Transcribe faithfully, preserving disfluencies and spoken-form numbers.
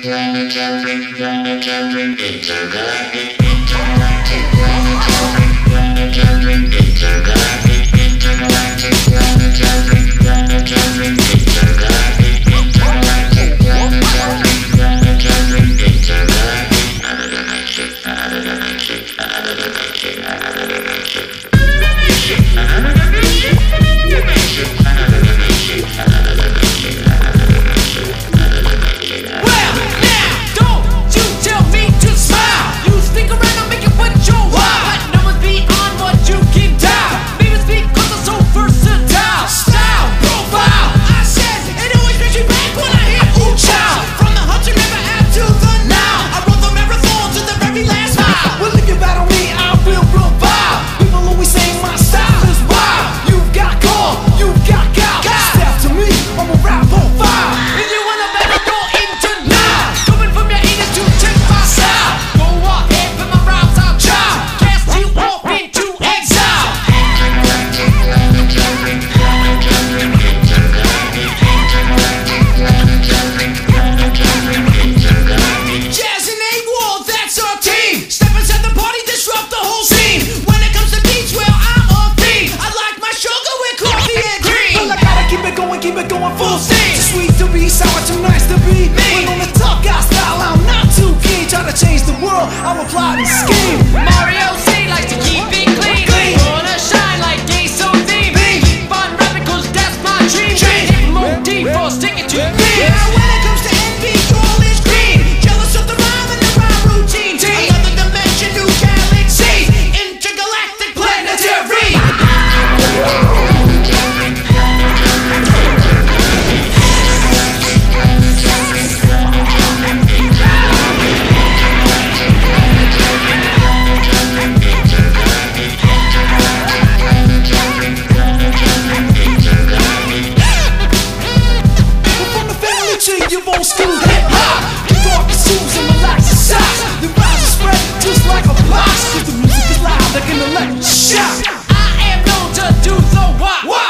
Keep it going full steam. Too sweet to be sour, too nice to be me. When on the tough guy style, I'm not too keen. Try to change the world, I will plot and scheme. Mario C likes to keep it clean. Clean. Wanna shine like Ace on theme. Keep on rapping cause that's my dream. Hit motif for sticking to me. Now when it comes to envy, all is green. Jealous of the rhyme and the rhyme routine. Another dimension, new galaxy. Intergalactic planetary. Old school hip-hop, kick off your shoes and relax your socks. The rise and spread just like a box. Cause the music is loud like an electric shock. I am known to do the what? What?